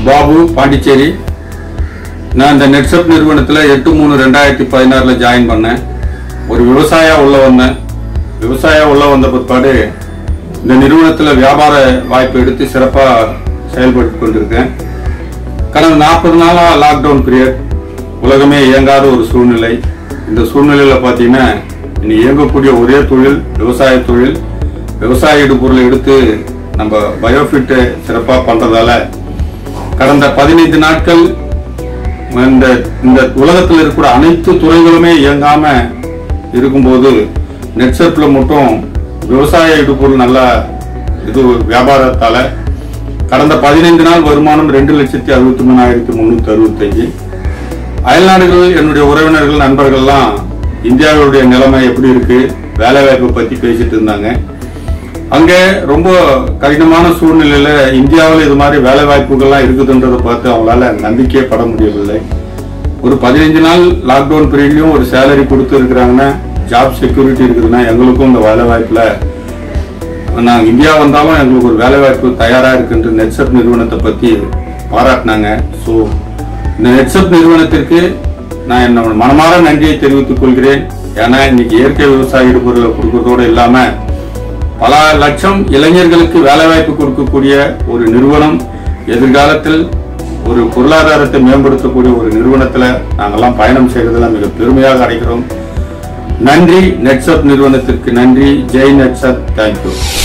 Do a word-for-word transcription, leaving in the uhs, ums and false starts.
பாபு, பாண்டிச்சேரி. நான் இந்த நெட்சப் நிறுவனத்தில் எட்டு மூணு ரெண்டாயிரத்தி பதினாறில் ஜாயின் பண்ணேன். ஒரு விவசாயா உள்ள வந்தேன். விவசாயா உள்ள வந்த பிற்பாடு இந்த நிறுவனத்தில் வியாபார வாய்ப்பு எடுத்து சிறப்பாக செயல்பட்டு கொண்டிருக்கேன். கடந்த நாற்பது நாளாக லாக்டவுன் பீரியட், உலகமே இயங்காத ஒரு சூழ்நிலை. இந்த சூழ்நிலையில் பார்த்தீங்கன்னா இனி இயங்கக்கூடிய ஒரே தொழில் விவசாய தொழில். விவசாய இடுபொருளை எடுத்து நம்ம பயோஃபிட்டை சிறப்பாக பண்ணுறதால கடந்த பதினைந்து நாட்கள் இந்த இந்த உலகத்தில் இருக்கிற அனைத்து துறைகளுமே இயங்காம இருக்கும்போது நெட்சப்ல மட்டும் விவசாய இடுபொருள் நல்லா இது வியாபாரத்தால கடந்த பதினைந்து நாள் வருமானம் ரெண்டு லட்சத்தி அறுபத்தி மூணாயிரத்தி முன்னூத்தி அறுபத்தி அஞ்சு. அயல்நாடுகள் என்னுடைய உறவினர்கள் நண்பர்கள்லாம் இந்தியாவுடைய நிலைமை எப்படி இருக்கு, வேலை வாய்ப்பை பத்தி பேசிட்டு இருந்தாங்க. அங்கே ரொம்ப கடினமான சூழ்நிலையில இந்தியாவில் இது மாதிரி வேலை வாய்ப்புகள்லாம் இருக்குதுன்றதை பார்த்து அவங்களால நம்பிக்கையே பட முடியவில்லை. ஒரு பதினைஞ்சு நாள் லாக்டவுன் பீரியட்லயும் ஒரு சேலரி கொடுத்து இருக்கிறாங்கன்னா, ஜாப் செக்யூரிட்டி இருக்குதுன்னா எங்களுக்கும் இந்த வேலை வாய்ப்புல நாங்கள் இந்தியா வந்தாலும் எங்களுக்கு ஒரு வேலை வாய்ப்பு தயாரா இருக்குன்ற நெட்சப் நிறுவனத்தை பத்தி பாராட்டினாங்க. ஸோ இந்த நெட்சப் நிறுவனத்திற்கு நான் என்னோட மனமார நன்றியை தெரிவித்துக் கொள்கிறேன். ஏன்னா இன்னைக்கு இயற்கை விவசாய இடுபொருளை கொடுக்கறதோடு இல்லாம பல லட்சம் இளைஞர்களுக்கு வேலை வாய்ப்பு கொடுக்கக்கூடிய ஒரு நிறுவனம், எதிர்காலத்தில் ஒரு பொருளாதாரத்தை மேம்படுத்தக்கூடிய ஒரு நிறுவனத்துல நாங்கெல்லாம் பயணம் செய்யறதுல மிக பெருமையாக அடைகிறோம். நன்றி நெட்சப் நிறுவனத்திற்கு நன்றி. ஜெய் நெட்சப். தேங்க்யூ.